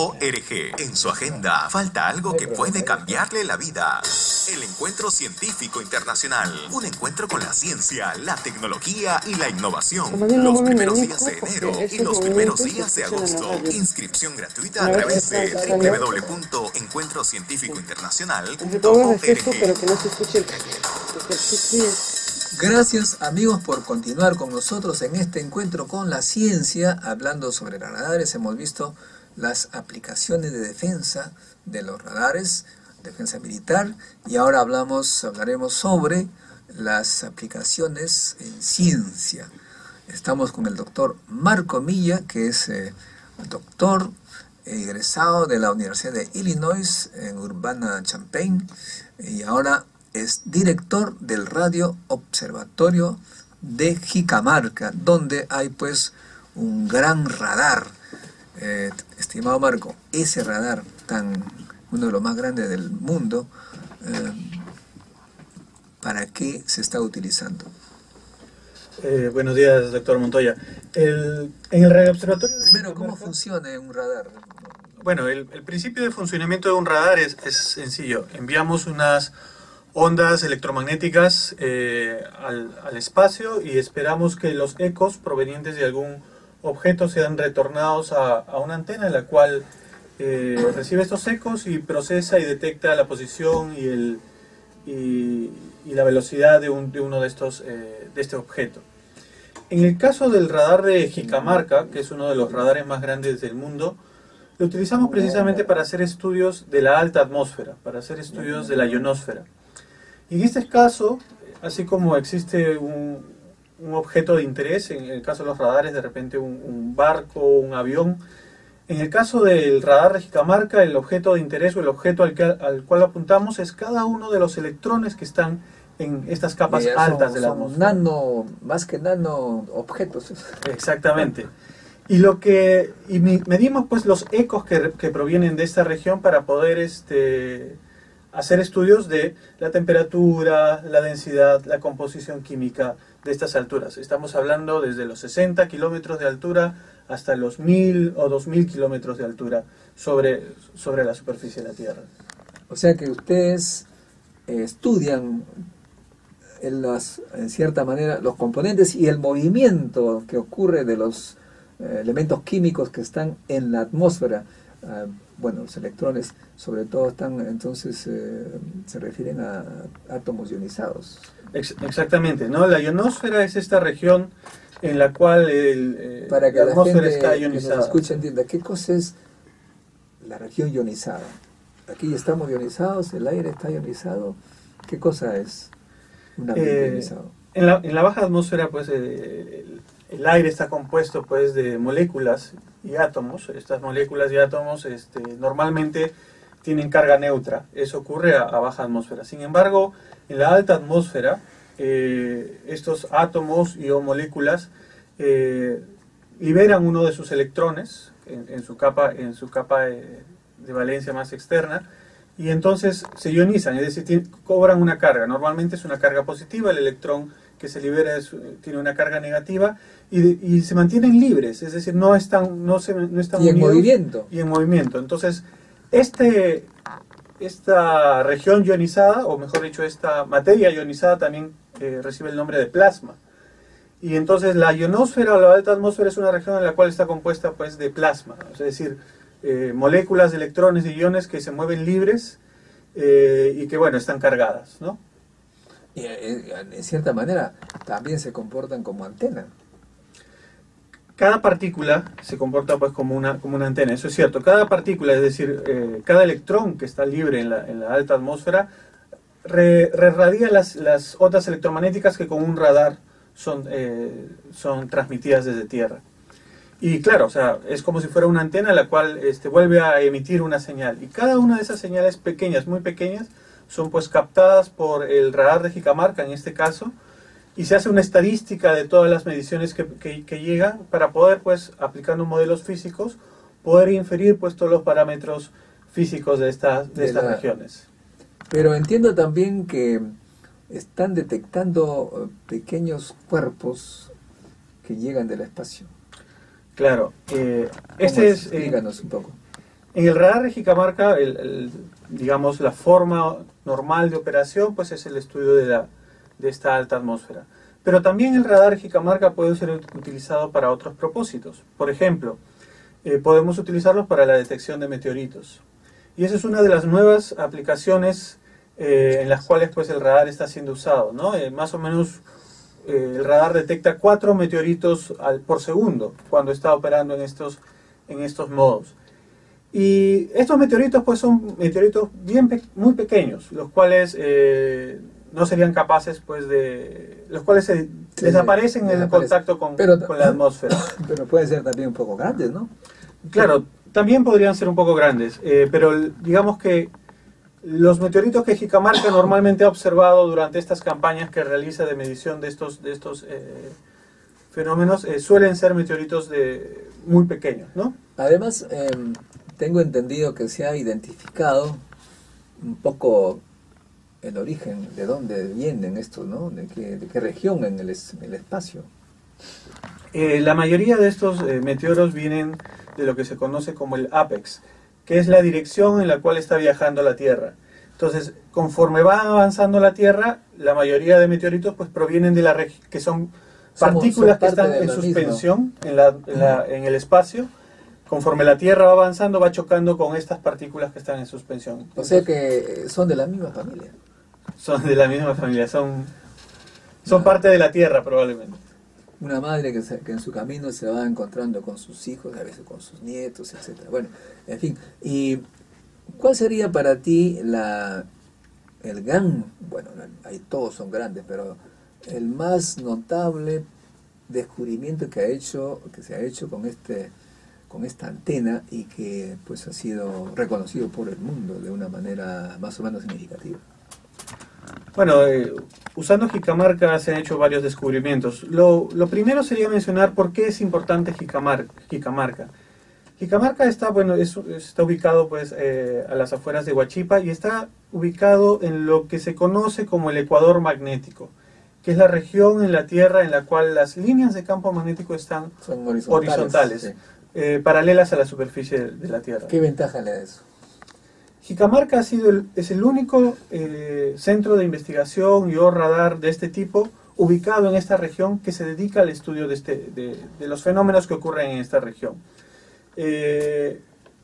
En su agenda falta algo que puede cambiarle la vida. El Encuentro Científico Internacional. Un encuentro con la ciencia, la tecnología y la innovación. Los primeros días de enero y los primeros días de agosto. Inscripción gratuita a través de www.encuentrocientificointernacional.org. Gracias amigos por continuar con nosotros en este encuentro con la ciencia, hablando sobre radares. Hemos visto las aplicaciones de defensa de los radares, defensa militar, y ahora hablaremos sobre las aplicaciones en ciencia. Estamos con el doctor Marco Milla, que es doctor egresado de la Universidad de Illinois en Urbana-Champaign, y ahora es director del Radio Observatorio de Jicamarca, donde hay pues un gran radar. Estimado Marco, ese radar, uno de los más grandes del mundo, ¿para qué se está utilizando? Buenos días, doctor Montoya. En el Radio Observatorio... Primero, ¿cómo funciona un radar? Bueno, el principio de funcionamiento de un radar es sencillo. Enviamos unas ondas electromagnéticas al espacio y esperamos que los ecos provenientes de algún objeto sean retornados a una antena, la cual recibe estos ecos y procesa y detecta la posición y la velocidad de uno de este objeto. En el caso del radar de Jicamarca, que es uno de los radares más grandes del mundo, lo utilizamos precisamente para hacer estudios de la alta atmósfera, para hacer estudios de la ionosfera. Y en este caso, así como existe un objeto de interés, en el caso de los radares, de repente un barco, un avión, en el caso del radar de Jicamarca, el objeto de interés o el objeto al cual apuntamos es cada uno de los electrones que están en estas capas altas de la atmósfera. Más que nano objetos. Exactamente. Y medimos pues los ecos que provienen de esta región para poder hacer estudios de la temperatura, la densidad, la composición química de estas alturas. Estamos hablando desde los 60 kilómetros de altura hasta los 1000 o 2000 kilómetros de altura sobre la superficie de la Tierra. O sea que ustedes estudian en cierta manera los componentes y el movimiento que ocurre de los elementos químicos que están en la atmósfera. Bueno, los electrones sobre todo se refieren a átomos ionizados. Exactamente, ¿no? La ionosfera es esta región en la cual para que la atmósfera está ionizada. Que nos escuche entienda, ¿qué cosa es la región ionizada? Aquí estamos ionizados, el aire está ionizado. ¿Qué cosa es un ambiente ionizado? En la baja atmósfera, pues, el aire está compuesto pues de moléculas y átomos. Estas moléculas y átomos normalmente tienen carga neutra. Eso ocurre a baja atmósfera. Sin embargo, en la alta atmósfera, estos átomos y o moléculas liberan uno de sus electrones en su capa de valencia más externa, y entonces se ionizan, es decir, cobran una carga. Normalmente es una carga positiva, el electrón que se libera tiene una carga negativa, y se mantienen libres, es decir, no están y en movimiento. Y en movimiento. Entonces, esta región ionizada, o mejor dicho, esta materia ionizada también recibe el nombre de plasma. Y entonces la ionosfera o la alta atmósfera es una región en la cual está compuesta pues de plasma, es decir, moléculas de electrones y iones que se mueven libres y que, bueno, están cargadas, ¿no? Y en cierta manera también se comportan como antena. Cada partícula se comporta pues como una antena, eso es cierto. Cada partícula, es decir, cada electrón que está libre en la alta atmósfera, irradia las ondas electromagnéticas que con un radar son transmitidas desde Tierra. Y claro, o sea, es como si fuera una antena la cual vuelve a emitir una señal. Y cada una de esas señales pequeñas, muy pequeñas, son pues captadas por el radar de Jicamarca en este caso, y se hace una estadística de todas las mediciones que llegan para poder, pues, aplicando modelos físicos, poder inferir pues todos los parámetros físicos de estas regiones. Pero entiendo también que están detectando pequeños cuerpos que llegan del espacio. Claro, explícanos un poco. En el radar de Jicamarca, digamos, la forma normal de operación pues es el estudio de esta alta atmósfera. Pero también el radar de Jicamarca puede ser utilizado para otros propósitos. Por ejemplo, podemos utilizarlos para la detección de meteoritos. Y esa es una de las nuevas aplicaciones en las cuales pues, el radar está siendo usado, ¿no? Más o menos el radar detecta 4 meteoritos por segundo cuando está operando en estos modos. Y estos meteoritos pues son meteoritos muy pequeños, los cuales no serían capaces pues los cuales desaparecen en el contacto con la atmósfera. Pero pueden ser también un poco grandes, ¿no? Claro, también podrían ser un poco grandes, pero digamos que los meteoritos que Jicamarca normalmente ha observado durante estas campañas que realiza de medición de estos fenómenos suelen ser meteoritos muy pequeños, ¿no? Además, tengo entendido que se ha identificado un poco el origen, de dónde vienen estos, ¿no? De qué región en el espacio. La mayoría de estos meteoros vienen de lo que se conoce como el apex, que es la dirección en la cual está viajando la Tierra. Entonces, conforme va avanzando la Tierra, la mayoría de meteoritos pues provienen de la región, que son partículas que están en suspensión en el espacio. Conforme la Tierra va avanzando, va chocando con estas partículas que están en suspensión. Entonces, o sea que son de la misma familia. Son de la misma familia, son parte de la Tierra probablemente. Una madre que en su camino se va encontrando con sus hijos, a veces con sus nietos, etc. Bueno, en fin. ¿Y cuál sería para ti el gran, bueno, ahí todos son grandes, pero el más notable descubrimiento que se ha hecho con esta antena y que pues ha sido reconocido por el mundo de una manera más o menos significativa? Bueno, usando Jicamarca se han hecho varios descubrimientos. Lo primero sería mencionar por qué es importante Jicamarca. Jicamarca está ubicado pues, a las afueras de Huachipa y está ubicado en lo que se conoce como el ecuador magnético, que es la región en la Tierra en la cual las líneas de campo magnético están horizontales, sí. Paralelas a la superficie de la Tierra. ¿Qué ventaja le da eso? Jicamarca es el único centro de investigación y radar de este tipo ubicado en esta región que se dedica al estudio de los fenómenos que ocurren en esta región. Es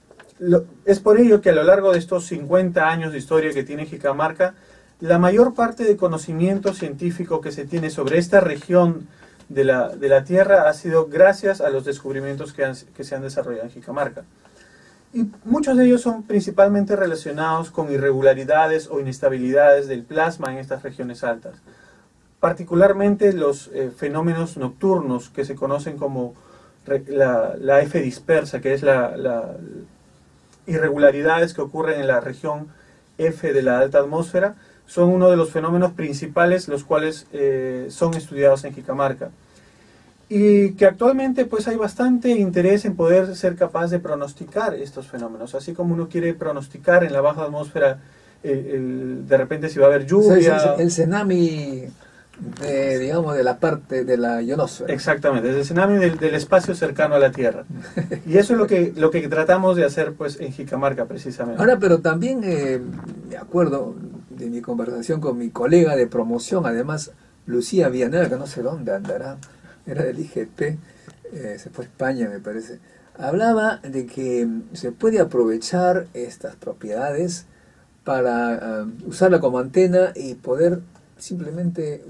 por ello que a lo largo de estos 50 años de historia que tiene Jicamarca, la mayor parte de conocimiento científico que se tiene sobre esta región de la Tierra ha sido gracias a los descubrimientos que se han desarrollado en Jicamarca. Y muchos de ellos son principalmente relacionados con irregularidades o inestabilidades del plasma en estas regiones altas. Particularmente los fenómenos nocturnos que se conocen como la F dispersa, que es la irregularidades que ocurren en la región F de la alta atmósfera, son uno de los fenómenos principales los cuales son estudiados en Jicamarca. Y que actualmente pues hay bastante interés en poder ser capaz de pronosticar estos fenómenos, así como uno quiere pronosticar en la baja atmósfera de repente si va a haber lluvia. O sea, el tsunami digamos de la parte de la ionosfera. Exactamente, es el tsunami del espacio cercano a la Tierra. Y eso es lo que tratamos de hacer pues en Jicamarca precisamente. Ahora, pero también me acuerdo de mi conversación con mi colega de promoción, además Lucía Villanueva, que no sé dónde andará, era del IGP, se fue a España me parece, hablaba de que se puede aprovechar estas propiedades para usarla como antena y poder simplemente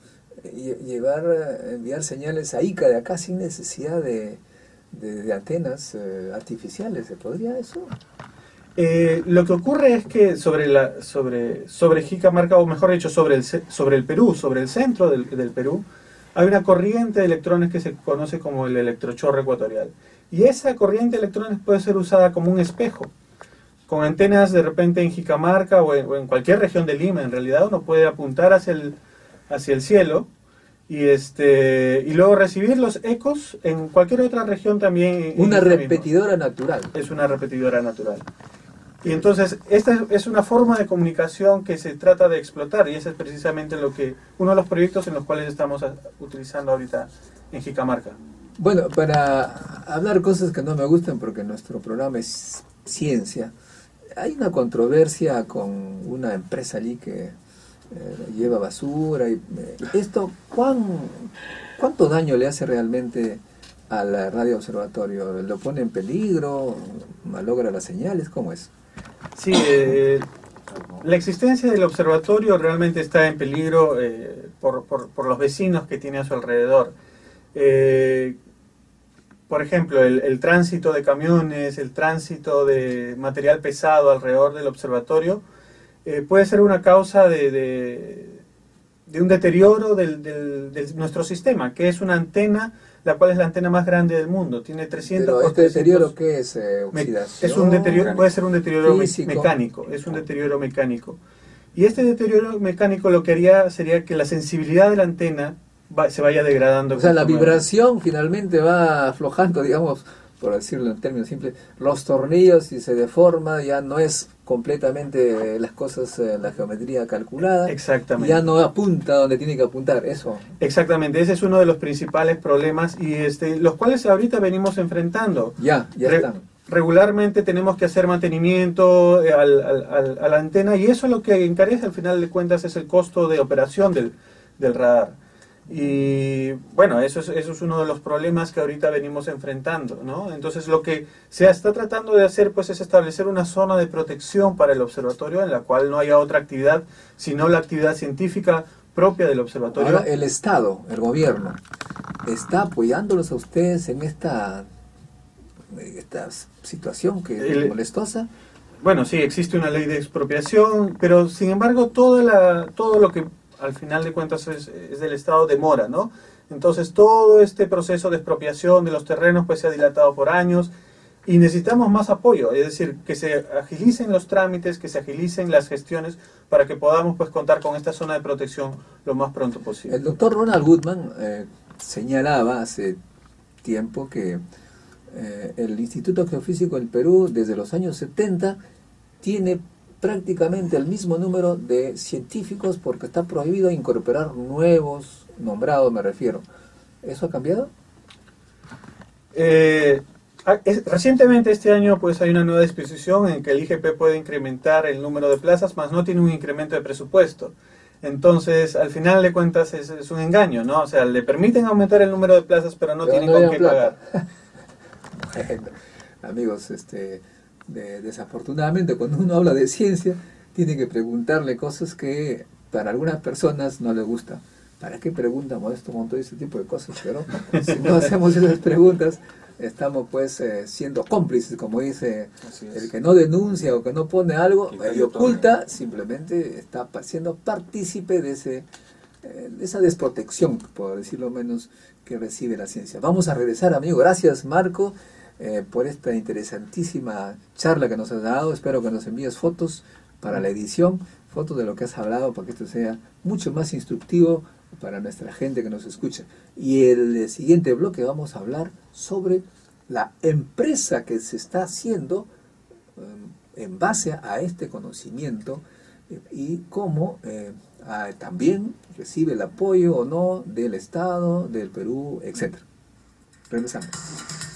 enviar señales a Ica de acá sin necesidad de antenas artificiales. ¿Se podría eso? Lo que ocurre es que sobre Jicamarca, o mejor dicho, sobre el Perú, sobre el centro del Perú, hay una corriente de electrones que se conoce como el electrochorro ecuatorial. Y esa corriente de electrones puede ser usada como un espejo. Con antenas de repente en Jicamarca o en cualquier región de Lima, en realidad uno puede apuntar hacia el cielo y luego recibir los ecos en cualquier otra región también. Una repetidora natural. Es una repetidora natural. Y entonces, esta es una forma de comunicación que se trata de explotar, y ese es precisamente uno de los proyectos en los cuales estamos utilizando ahorita en Jicamarca. Bueno, para hablar cosas que no me gustan, porque nuestro programa es ciencia. Hay una controversia con una empresa allí que lleva basura. Esto, ¿cuánto daño le hace realmente al radio observatorio? ¿Lo pone en peligro? ¿Malogra las señales? ¿Cómo es? Sí, la existencia del observatorio realmente está en peligro por los vecinos que tiene a su alrededor. Por ejemplo, el tránsito de camiones, el tránsito de material pesado alrededor del observatorio puede ser una causa de un deterioro de nuestro sistema, que es una antena, la cual es la antena más grande del mundo. Tiene 300 Pero este deterioro, ¿qué es? ¿Oxidación? Es un deterioro, puede ser un deterioro físico, mecánico, es un deterioro mecánico. Y este deterioro mecánico lo que haría sería que la sensibilidad de la antena se vaya degradando. O sea, la vibración finalmente va aflojando, digamos, por decirlo en términos simples, los tornillos, y se deforma, ya no es completamente las cosas, la geometría calculada. Exactamente. Ya no apunta donde tiene que apuntar, eso. Exactamente, ese es uno de los principales problemas y los cuales ahorita venimos enfrentando. Ya están. Regularmente tenemos que hacer mantenimiento a la antena, y eso lo que encarece al final de cuentas es el costo de operación del radar. Y bueno, eso es uno de los problemas que ahorita venimos enfrentando, ¿no? Entonces lo que se está tratando de hacer pues es establecer una zona de protección para el observatorio en la cual no haya otra actividad sino la actividad científica propia del observatorio. Ahora, el Estado, el gobierno, ¿está apoyándolos a ustedes en esta situación que es molestosa? Bueno, sí, existe una ley de expropiación, pero sin embargo todo lo que al final de cuentas es del Estado demora, ¿no? Entonces todo este proceso de expropiación de los terrenos pues se ha dilatado por años y necesitamos más apoyo, es decir, que se agilicen los trámites, que se agilicen las gestiones para que podamos pues contar con esta zona de protección lo más pronto posible. El doctor Ronald Goodman señalaba hace tiempo que el Instituto Geofísico del Perú desde los años 70 tiene prácticamente el mismo número de científicos porque está prohibido incorporar nuevos nombrados, me refiero. ¿Eso ha cambiado? Recientemente este año pues hay una nueva disposición en que el IGP puede incrementar el número de plazas, más no tiene un incremento de presupuesto. Entonces, al final de cuentas es un engaño, ¿no? O sea, le permiten aumentar el número de plazas, pero no tienen con qué pagar. Bueno, amigos, desafortunadamente cuando uno habla de ciencia tiene que preguntarle cosas que para algunas personas no les gusta. ¿Para qué preguntamos esto con todo ese tipo de cosas? Pero si no hacemos esas preguntas estamos pues siendo cómplices, como dice el que no denuncia o que no pone algo y oculta, simplemente está siendo partícipe de esa desprotección, por decirlo menos, que recibe la ciencia. Vamos a regresar, amigo. Gracias, Marco, por esta interesantísima charla que nos has dado. Espero que nos envíes fotos para la edición, fotos de lo que has hablado, para que esto sea mucho más instructivo para nuestra gente que nos escucha. Y el siguiente bloque vamos a hablar sobre la empresa que se está haciendo en base a este conocimiento y cómo también recibe el apoyo o no del Estado, del Perú, etc. Regresamos.